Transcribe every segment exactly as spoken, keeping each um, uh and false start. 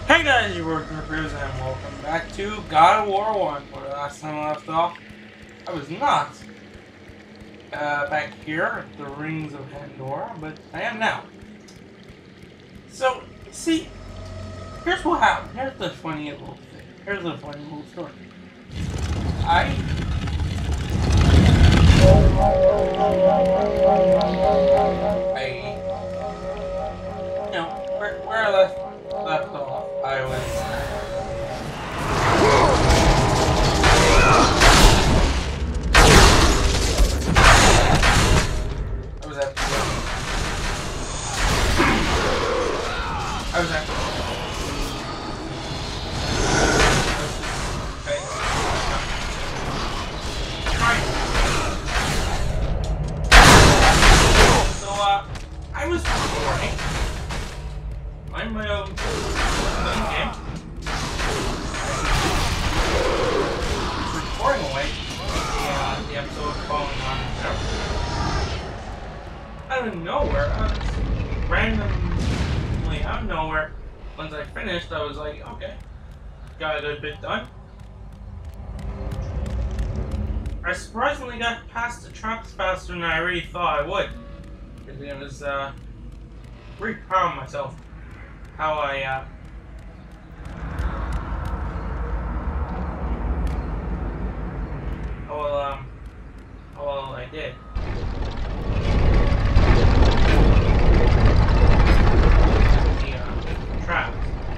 Hey guys, you're working with Rivers and welcome back to God of War one, where the last time I left off, I was not uh, back here at the Rings of Pandora, but I am now. So, see, here's what happened. Here's the funny little thing. Here's the funny little story. I... I... You know, where, where I left, left off, I was... I was at the I was at the So uh I was recording. I'm my own game. Recording away the, uh, the episode following on there. Out of nowhere, I was randomly out of nowhere. Once I finished, I was like, okay, got a good bit done. I surprisingly got past the traps faster than I really thought I would. Because I was uh, pretty proud of myself. How I, uh, how well, um, how well I did. Traps.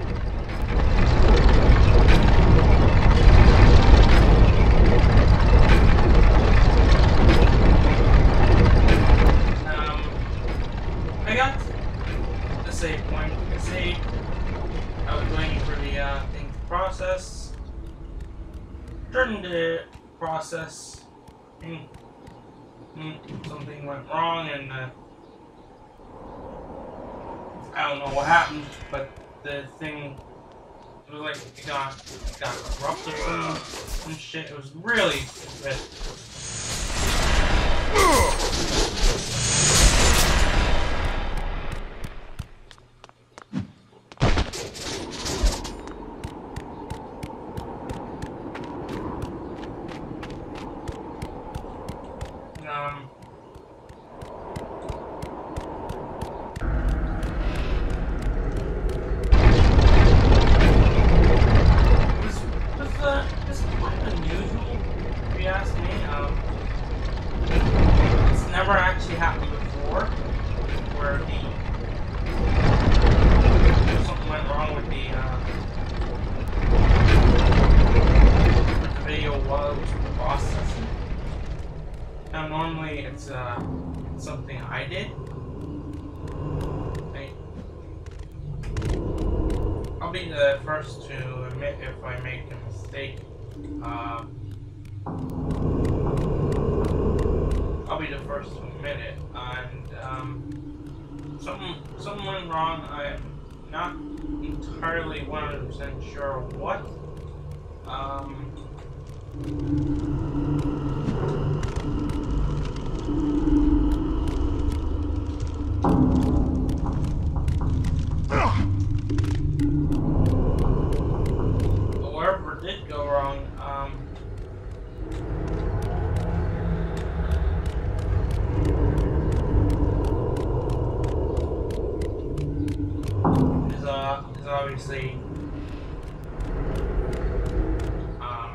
Um, I got the save point. I saved. I was waiting for the uh, thing to process. During the process, mm, mm, something went wrong, and uh, I don't know what happened, but the thing, it was like it got, it got corrupted or some shit. It was really stupid. Um. Never actually happened before, where the something went wrong with the uh, with the video while it was processing. Now normally it's uh, something I did. I, I'll be the first to admit if I make a mistake. Uh, I'll be the first to admit it, and um, something something went wrong. I'm not entirely one hundred percent sure what. Um, but wherever it did go wrong, um. Is uh is obviously um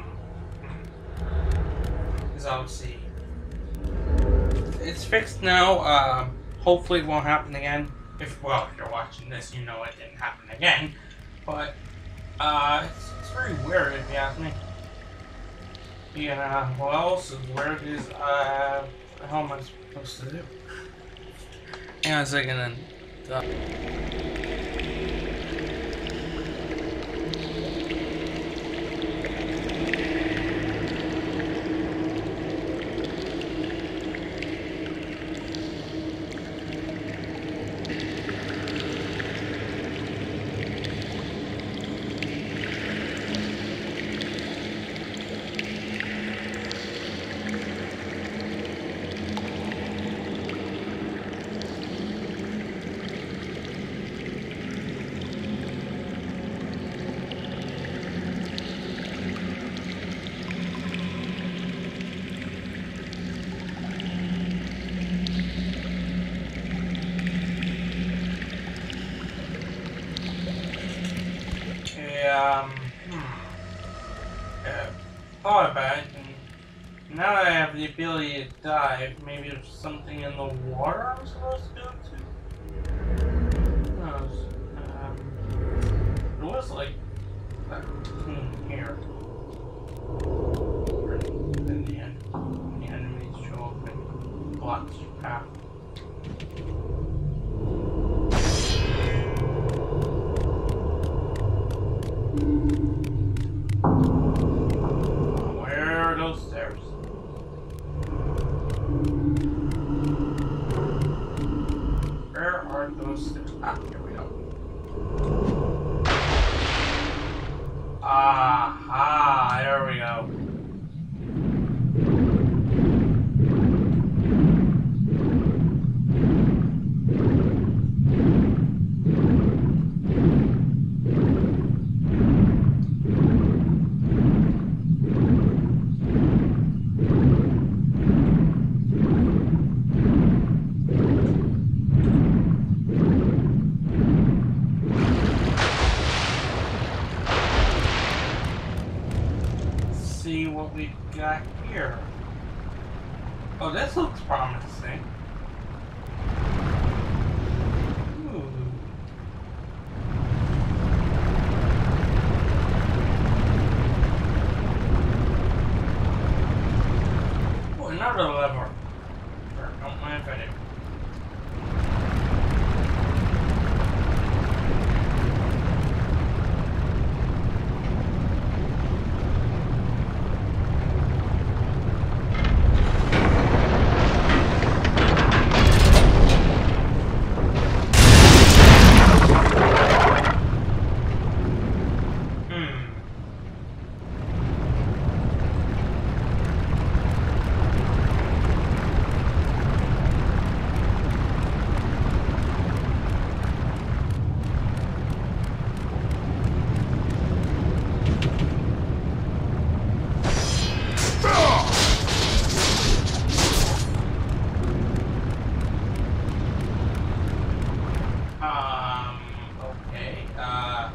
is obviously it's fixed now. Uh, hopefully it won't happen again. If well, if you're watching this, you know it didn't happen again. But uh, it's, it's very weird if you ask me. Yeah. What else is weird is uh, what the hell am I supposed to do? Hang on a second and. Uh, I um hmm, uh, thought about it, and now that I have the ability to dive, maybe there's something in the water I'm supposed to go to? Who knows? Um, it was like that thing here. Then the, en the enemies show up and blocks your path. Where are those stairs? Where are those stairs? Ah, here we go. Aha, there we go. See what we got here. Oh, this looks promising. Ooh. Oh, another lever. Sure, don't mind if I do. Um, okay, uh...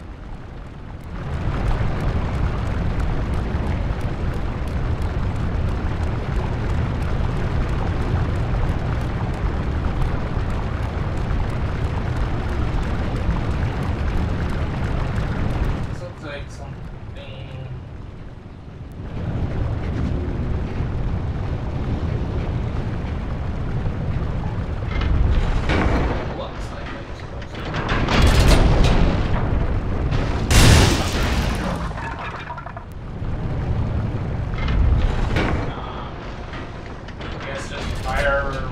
this looks like something... looks like it's supposed to. I guess just fire.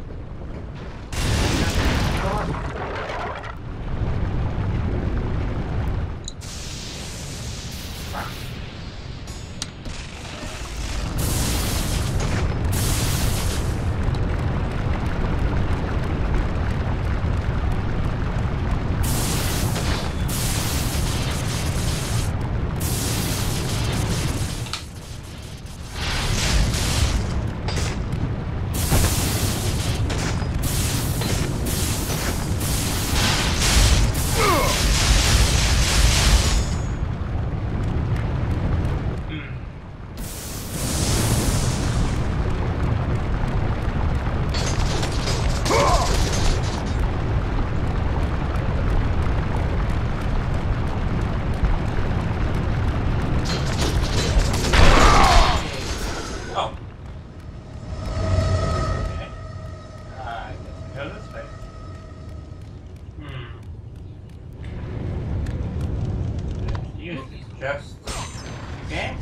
Just okay.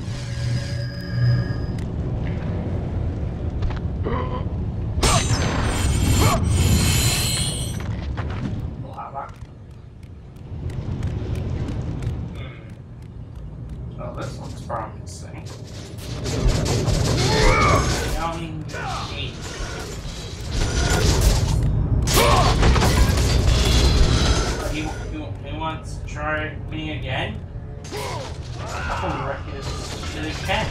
Lava. Hmm. Oh, this looks promising. Young meat. He, he, he wants to try me again? Oh, reckon that it can.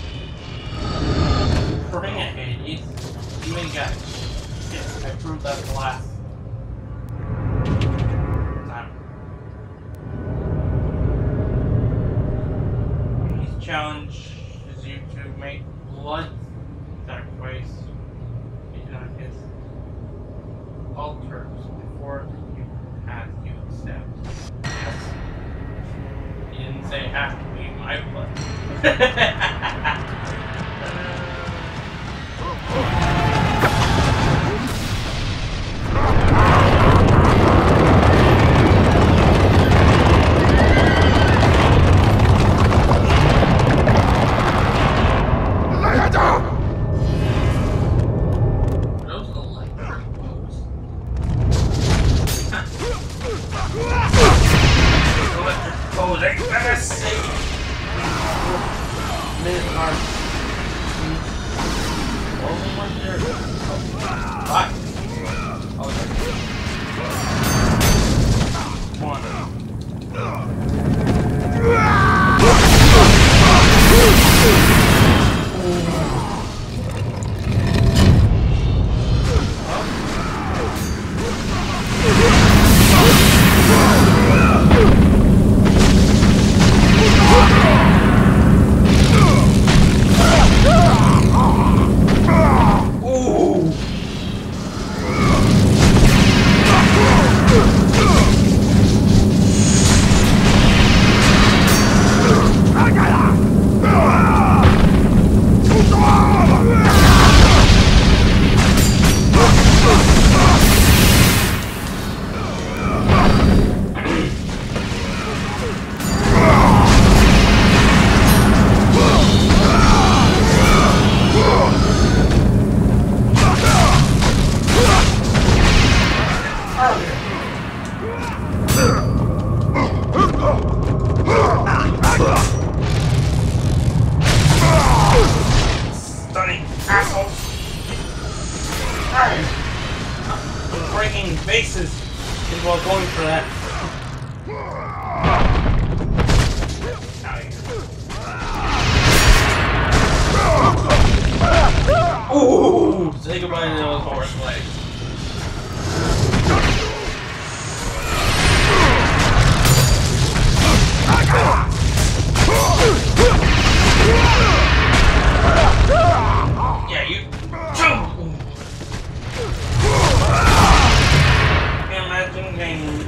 Bring it, Hades. You ain't got it. Shit, I proved that the last time. have to be my butt. Those look like rainbows. Electric pose, ain't gonna see. Mid-arm. Only one there. Five. Oh, there. One. Stunning assholes! Breaking bases is while going for that. Out of here. Ooh! Say goodbye to those horse legs. Yeah, you. Imagine game.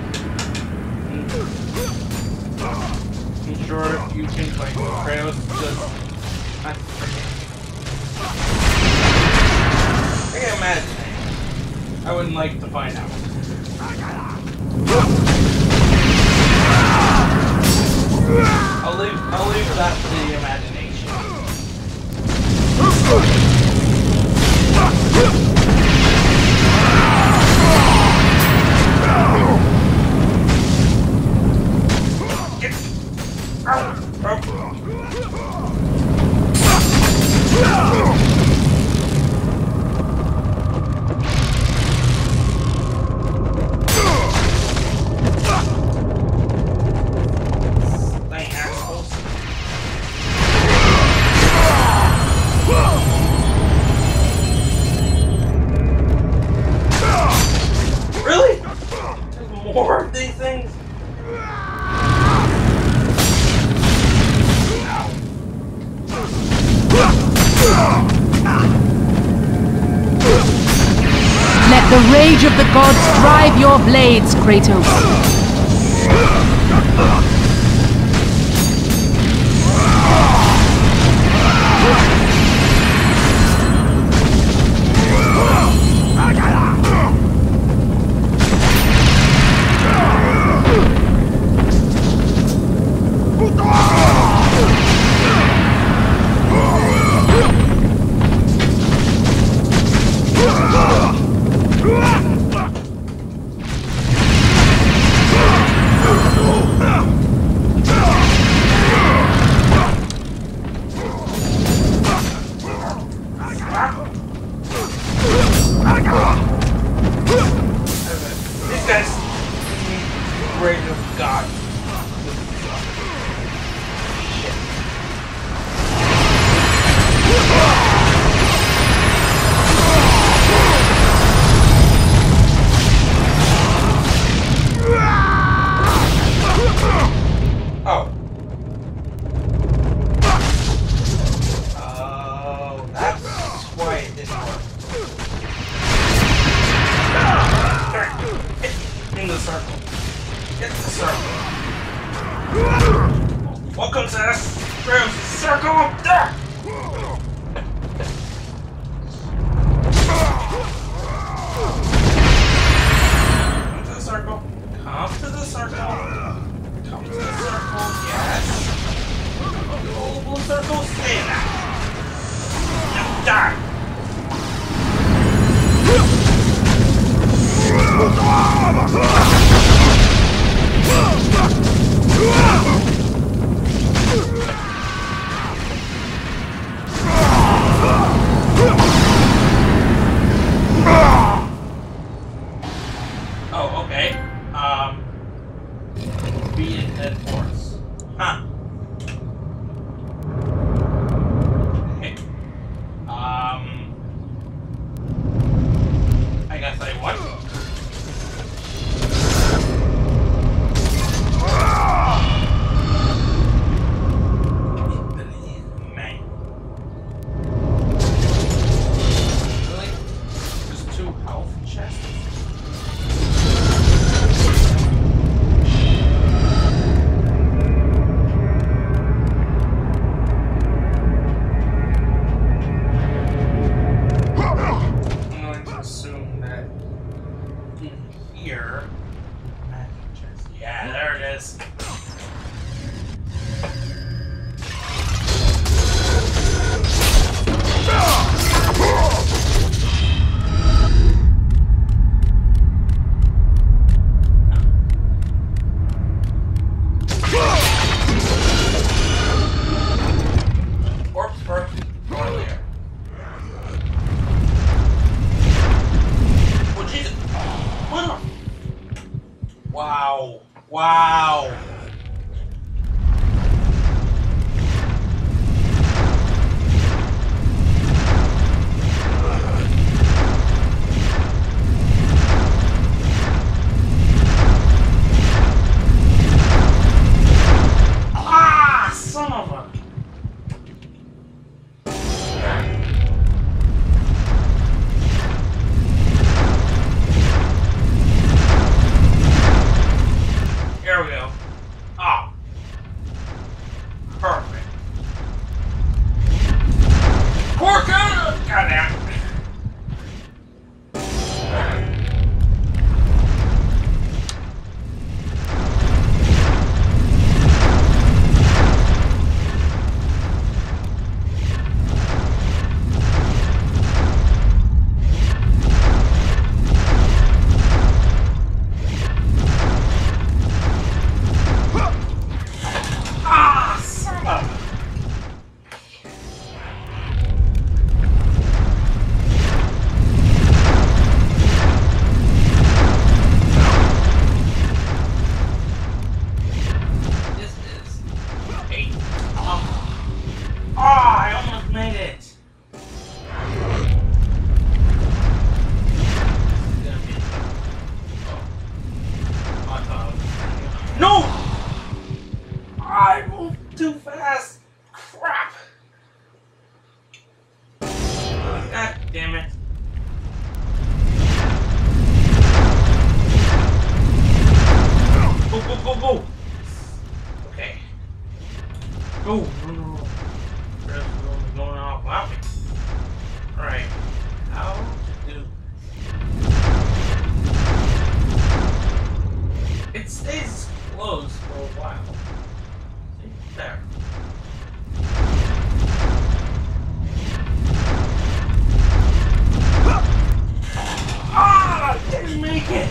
I'm sure you can play Kratos just. I forget. I can imagine. I wouldn't like to find out. I'll leave. I'll leave that to the imagination. Get out! Really? There's more of these things? Let the rage of the gods drive your blades, Kratos. These guys rage of God. Shit. Oh. Oh, that's why it didn't work. In the circle. Get the circle. Welcome to this Rose Circle! There! Come to the circle. Come to the circle. Come to the circle. Yes. Little blue circle, stay in that. Now die! Oh, okay. Um, be in dead force. Huh. Okay. Um, I guess I what? Wow. Wow. Ah, son of a... Here we go. Ah. Perfect. Pork out! Goddamn. No! I moved too fast. Crap. God damn it. Go, go, go, go. Okay. Go. No, no, no. There's going off without me. Alright. How to do it stays closed for a while. See? There. Ah! I didn't make it!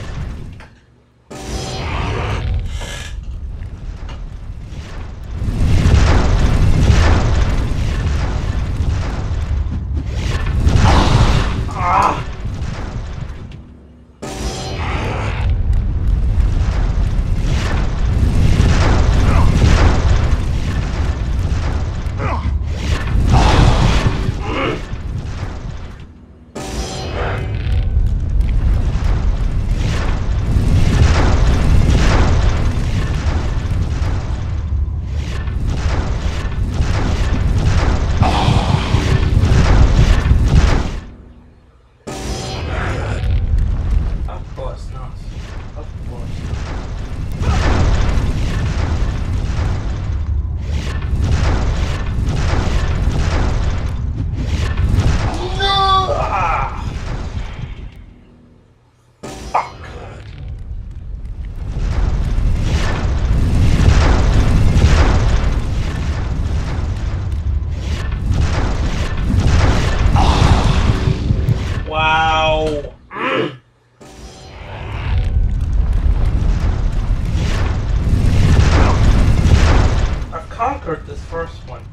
conquered this first one.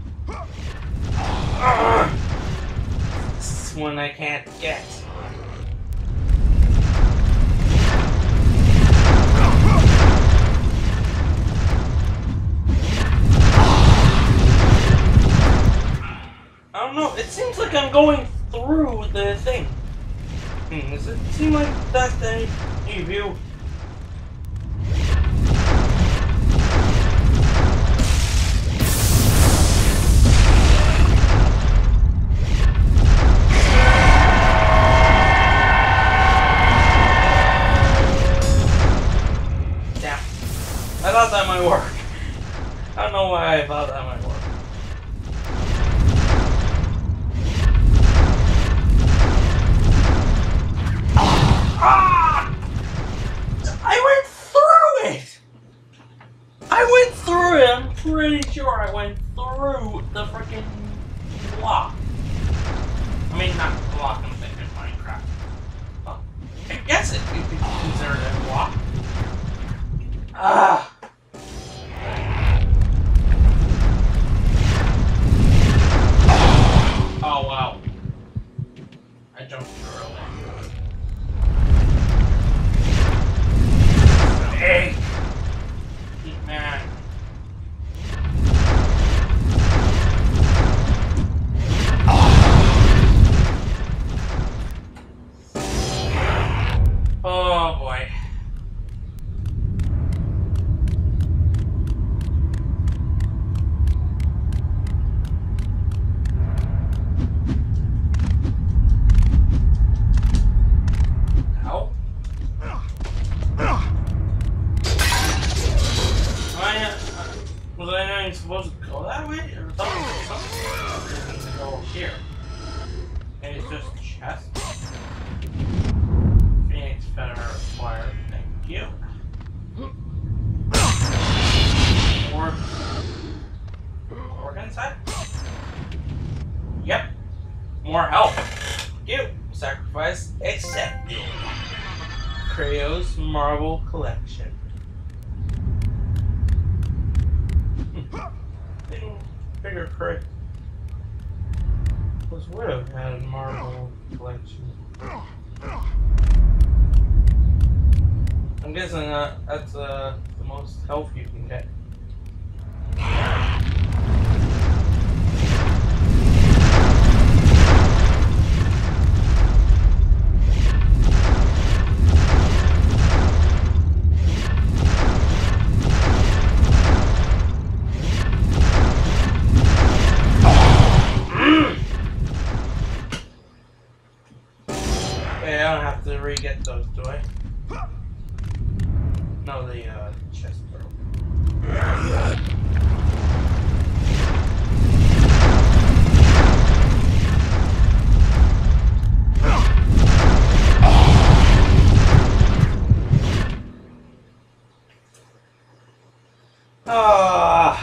Uh, this one I can't get. I don't know, it seems like I'm going through the thing. Hmm, does it seem like that's any, any view? Damn. I thought that might work. I don't know why I thought that might work. Ah! I went through it! I went through it! I'm pretty sure I went through the freaking block. I mean, not block, I'm thinking Minecraft. Well, I guess it could be considered a block. Ah! Oh, wow. I jumped too early. Hey! Man. Oh boy. Ow. Was I not even supposed to go that way? Or something? Something to go here. And it's just a chest. Phoenix feather required. Thank you. More. More inside? Yep. More help. Thank you. Sacrifice accepted. Kratos Marble Collection. Figure correct. Was would have had a Marble Collection. I'm guessing that that's uh, the most health you can get. Re-get those, do I? No, the uh, chest broke. Ah.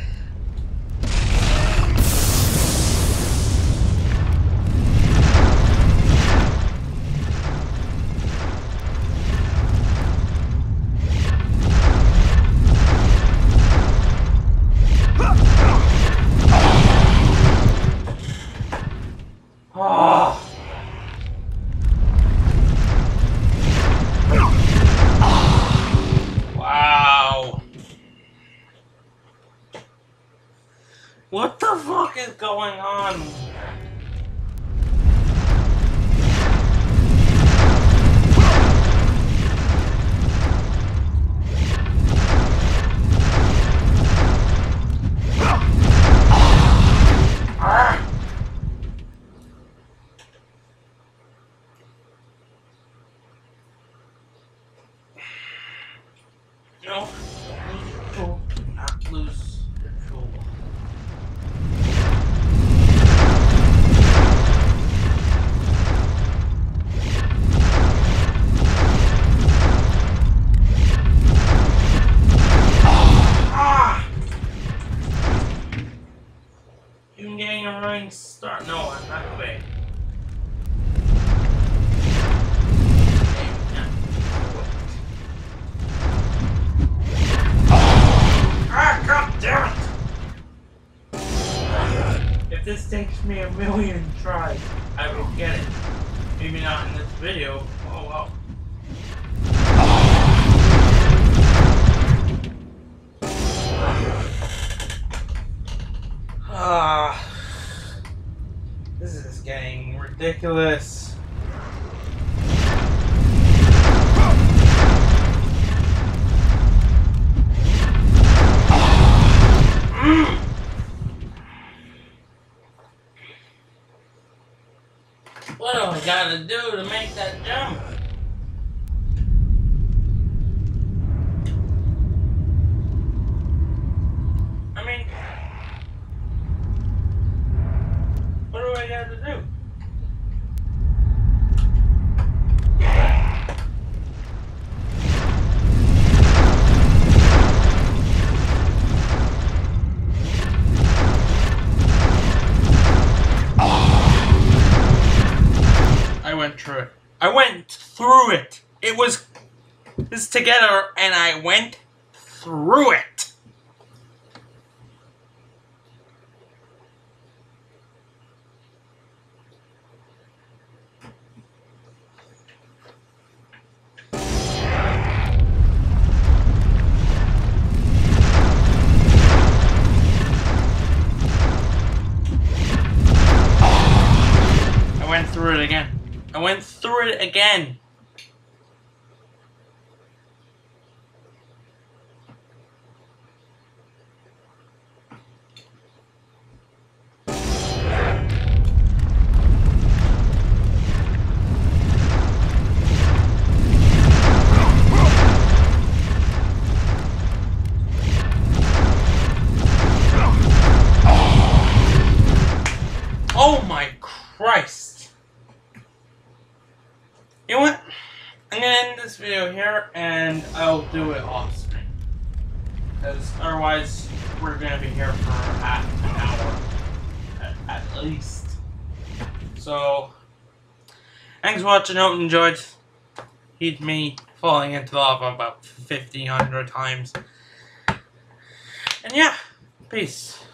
What the fuck is going on? Ah! No, do not lose control. Even getting a running start. No, I'm not away. if this takes me a million tries, I will get it. Maybe not in this video. Oh wow. Ah, this is getting ridiculous. What do I gotta do to make that jump? I mean, what do I gotta do? I went through it. I went through it. It was this together, and I went through it. I went through it again. I went through it again. Oh my Christ. You know what? I'm gonna end this video here and I'll do it off screen. Because otherwise we're gonna be here for half an hour at, at least. So thanks for watching. Hope you enjoyed. He's me falling into lava about fifty, one hundred times. And yeah, peace.